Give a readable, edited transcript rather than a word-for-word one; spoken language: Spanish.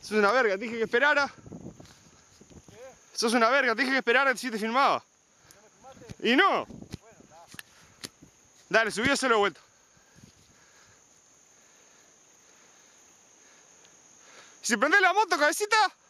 Sos una verga, te dije que esperara. ¿Qué? Sos una verga, te dije que esperara si te filmaba. ¿No me filmaste? Y no. Bueno, está. Dale, subí a hacerlo de vuelta. Si prendés la moto, cabecita.